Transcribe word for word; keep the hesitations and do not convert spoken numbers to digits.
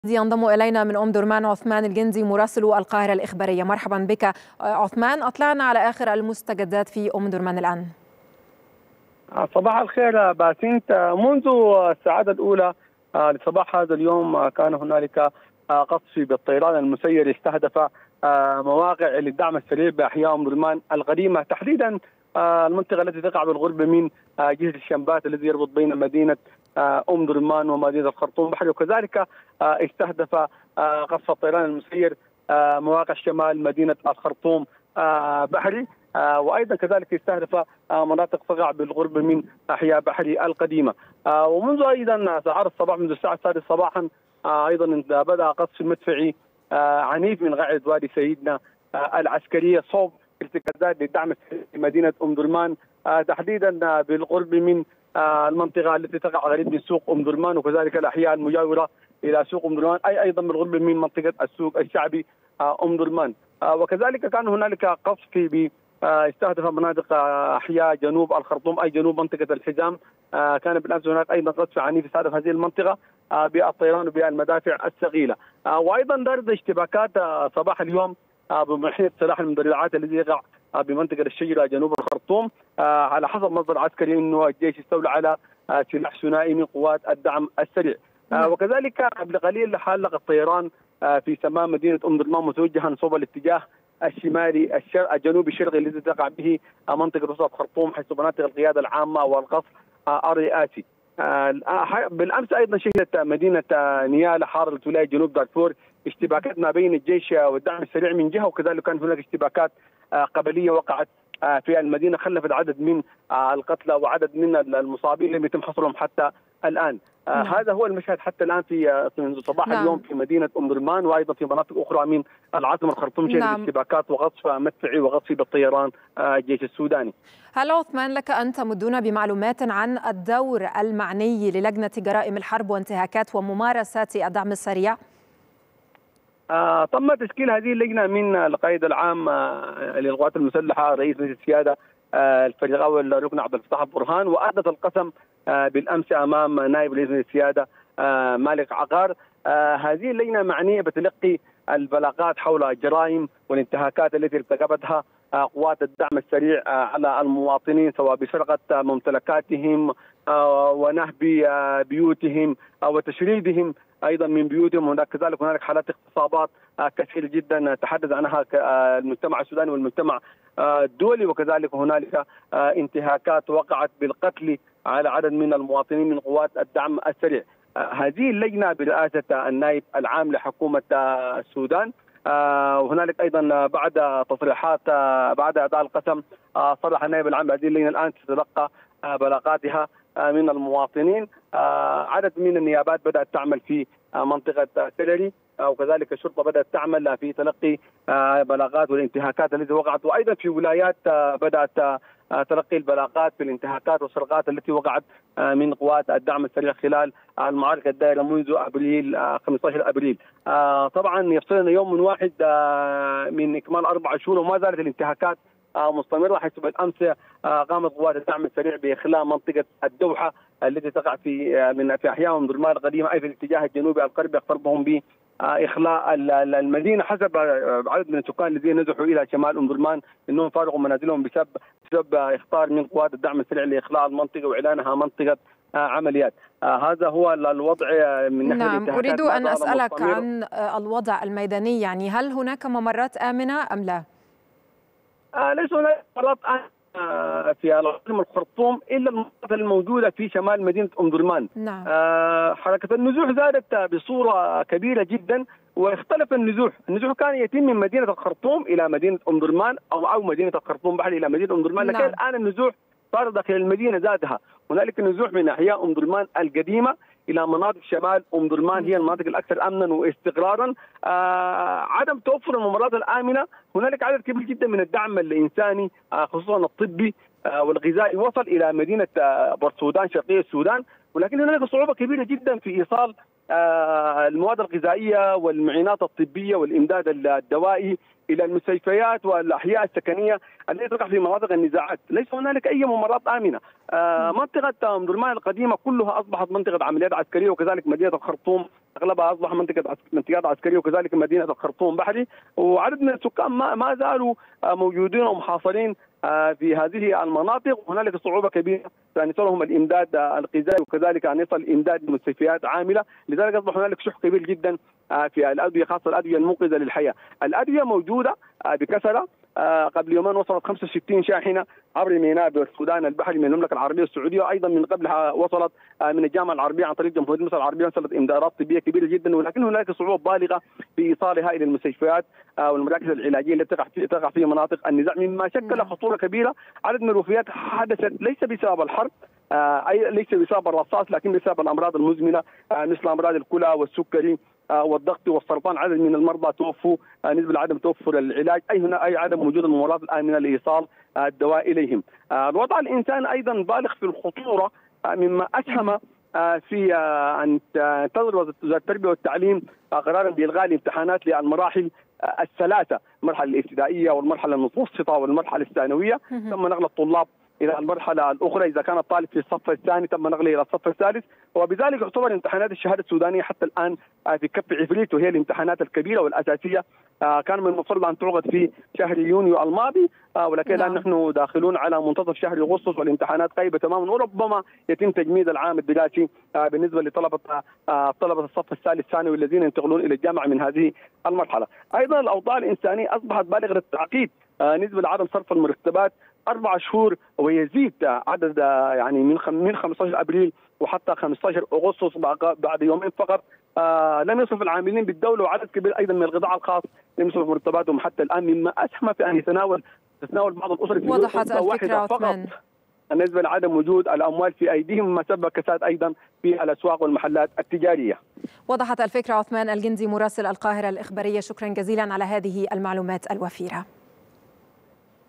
ينضم إلينا من أم درمان عثمان الجندي مراسل القاهرة الإخبارية. مرحبا بك عثمان، أطلعنا على آخر المستجدات في أم درمان الآن. صباح الخير باسنت. منذ الساعات الأولى لصباح هذا اليوم كان هنالك قصف بالطيران المسير استهدف مواقع للدعم السريع بأحياء أم درمان القديمة، تحديدا المنطقة التي تقع بالقرب من جسر الشمبات الذي يربط بين مدينة أم درمان ومدينة الخرطوم بحري، وكذلك استهدف قصف الطيران المسير مواقع شمال مدينة الخرطوم بحري، وايضا كذلك استهدف مناطق تقع بالقرب من احياء بحري القديمه. ومنذ ايضا ساعات الصباح، منذ الساعه السادسه صباحا ايضا بدا قصف مدفعي عنيف من قاعده وادي سيدنا العسكريه صوب ارتكازات للدعم في مدينه ام درمان، تحديدا بالقرب من المنطقه التي تقع قريب من سوق ام درمان وكذلك الاحياء المجاوره الى سوق ام درمان، اي ايضا بالقرب من منطقه السوق الشعبي ام درمان. وكذلك كان هنالك قصف ب استهدف مناطق احياء جنوب الخرطوم اي جنوب منطقه الحزام. كان بالامس هناك ايضا قصف عنيف استهدف هذه المنطقه بالطيران وبالمدافع الثقيله. وايضا دارت اشتباكات صباح اليوم بمحيط سلاح المدرعات الذي يقع بمنطقه الشجره جنوب الخرطوم. على حسب مصدر عسكري انه الجيش استولى على سلاح ثنائي من قوات الدعم السريع. وكذلك قبل قليل حلق الطيران في سماء مدينه ام درمان متوجها صوب الاتجاه الشمالي الشرق الجنوبي الشرقي الذي تقع به منطقه وسط الخرطوم حيث مناطق القياده العامه والقصف الرئاسي. بالامس ايضا شهدت مدينه نيالا حاره ولايه جنوب دارفور اشتباكات ما بين الجيش والدعم السريع من جهه، وكذلك كان هناك اشتباكات قبليه وقعت في المدينه خلفت عدد من القتلى وعدد من المصابين لم يتم حصرهم حتى الان. نعم. هذا هو المشهد حتى الان في منذ صباح نعم. اليوم في مدينه ام درمان وايضا في مناطق اخرى من العاصمه الخرطوم شهدت نعم. اشتباكات وقصف مدفعي وقصف بالطيران الجيش السوداني. هل عثمان لك ان تمدنا بمعلومات عن الدور المعني للجنه جرائم الحرب وانتهاكات وممارسات الدعم السريع؟ آه تم تشكيل هذه اللجنه من القائد العام آه للقوات المسلحه رئيس مجلس السياده آه الفريق اول الركن عبد الفتاح برهان، وادت القسم آه بالامس امام نائب رئيس مجلس السياده آه مالك عقار. آه هذه اللجنه معنيه بتلقي البلاغات حول الجرائم والانتهاكات التي ارتكبتها آه قوات الدعم السريع آه على المواطنين، سواء بسرقه ممتلكاتهم آه ونهب آه بيوتهم آه وتشريدهم ايضا من بيوتهم. هناك كذلك هنالك حالات اغتصابات كثيره جدا تحدث عنها المجتمع السوداني والمجتمع الدولي، وكذلك هنالك انتهاكات وقعت بالقتل على عدد من المواطنين من قوات الدعم السريع. هذه اللجنه برئاسه النائب العام لحكومه السودان، وهنالك ايضا بعد تصريحات بعد اداء القسم صرح النائب العام بهذه اللجنه الان تتلقى بلاغاتها من المواطنين. عدد من النيابات بدأت تعمل في منطقة سلري، وكذلك الشرطة بدأت تعمل في تلقي بلاغات والانتهاكات التي وقعت، وأيضا في ولايات بدأت تلقي البلاغات في الانتهاكات والسرقات التي وقعت من قوات الدعم السريع خلال المعارك الدائرة منذ أبريل خمسة عشر أبريل. طبعا يفصلنا يوم من واحد من إكمال أربع شهور وما زالت الانتهاكات مستمرة، حيث بالأمس قامت قوات الدعم السريع بإخلاء منطقة الدوحة التي تقع في من في أحياء أم درمان القديمة أي في الاتجاه الجنوبي القربي يقتربهم بإخلاء المدينة حسب عدد من السكان الذين نزحوا إلى شمال أم درمان أنهم فارقوا منازلهم بسبب بسبب إخطار من قوات الدعم السريع لإخلاء المنطقة وإعلانها منطقة عمليات. هذا هو الوضع من ناحية نعم. أريد أن أسألك مستمر. عن الوضع الميداني، يعني هل هناك ممرات آمنة أم لا؟ آه ليس هناك ممرات آه في العاصمة الخرطوم الا المناطق الموجوده في شمال مدينه ام درمان. نعم. آه حركه النزوح زادت بصوره كبيره جدا، واختلف النزوح، النزوح كان يتم من مدينه الخرطوم الى مدينه ام درمان او او مدينه الخرطوم بحري الى مدينه ام درمان، لكن نعم. الان النزوح صار داخل المدينه زادها، هنالك نزوح من احياء ام درمان القديمه الى مناطق شمال ام درمان هي المناطق الاكثر امنا واستقرارا. آه عدم توفر الممرات الامنه، هنالك عدد كبير جدا من الدعم الانساني آه خصوصا الطبي آه والغذائي وصل الى مدينه آه بورسودان شرقيه السودان، ولكن هنالك صعوبه كبيره جدا في ايصال آه المواد الغذائيه والمعينات الطبيه والامداد الدوائي الى المستشفيات والاحياء السكنيه التي تقع في مناطق النزاعات. ليس هنالك اي ممرات امنه. آه منطقه ام درمان القديمه كلها اصبحت منطقه عمليات عسكريه، وكذلك مدينه الخرطوم اغلبها اصبح منطقه منطقات عسكريه، وكذلك مدينه الخرطوم بحري، وعدد من السكان ما ما زالوا موجودين ومحاصرين في هذه المناطق، وهنالك صعوبه كبيره في ان يصلهم الامداد الغذائي، وكذلك ان يصل امداد مستشفيات عامله، لذلك اصبح هنالك شح كبير جدا في الادويه، خاصه الادويه المنقذه للحياه. الادويه موجوده بكثره، قبل يومين وصلت خمسة وستين شاحنه عبر ميناء السودان البحري من المملكه العربيه السعوديه، وايضا من قبلها وصلت من الجامعه العربيه عن طريق جمهوريه مصر العربيه، وصلت امدادات طبيه كبيره جدا، ولكن هناك صعوبه بالغه في ايصالها الى المستشفيات والمراكز العلاجيه التي تقع في تقع في مناطق النزاع، مما شكل خطوره كبيره. عدد من الوفيات حدثت ليس بسبب الحرب، اي ليس بسبب الرصاص، لكن بسبب الامراض المزمنه مثل امراض الكلى والسكري والضغط والسرطان. عدد من المرضى توفوا نسبه لعدم توفر العلاج، اي هنا اي عدم وجود الممرات الامنه لايصال الدواء اليهم. الوضع الانساني ايضا بالغ في الخطوره، مما اسهم في ان تنظر وزاره التربيه والتعليم قرارا بالغاء الامتحانات للمراحل الثلاثه، المرحله الابتدائيه والمرحله المتوسطه والمرحله الثانويه، ثم نقل الطلاب الى المرحله الاخرى اذا كان الطالب في الصف الثاني تم نقله الى الصف الثالث، وبذلك يعتبر امتحانات الشهاده السودانيه حتى الان في كف عفريت، وهي الامتحانات الكبيره والاساسيه كان من المفروض ان تعقد في شهر يونيو الماضي، ولكن الان نحن داخلون على منتصف شهر اغسطس والامتحانات غايبه تماما، وربما يتم تجميد العام الدراسي بالنسبه لطلبه طلبه الصف الثالث الثانوي الذين ينتقلون الى الجامعه من هذه المرحله. ايضا الاوضاع الانسانيه اصبحت بالغه التعقيد، نسبه لعدم صرف المرتبات أربع شهور ويزيد عدد يعني من من خمسة عشر أبريل وحتى خمسة عشر أغسطس بعد يومين فقط آه لم يصرف العاملين بالدولة، وعدد كبير أيضا من القطاع الخاص لم يصرف مرتباتهم حتى الآن، مما أسهم في أن يتناول تتناول بعض الأسر في وضحت الفكرة فقط بالنسبة لعدم وجود الأموال في أيديهم، مما سبب كساد أيضا في الأسواق والمحلات التجارية. وضحت الفكرة. عثمان الجندي مراسل القاهرة الإخبارية، شكرا جزيلا على هذه المعلومات الوفيرة.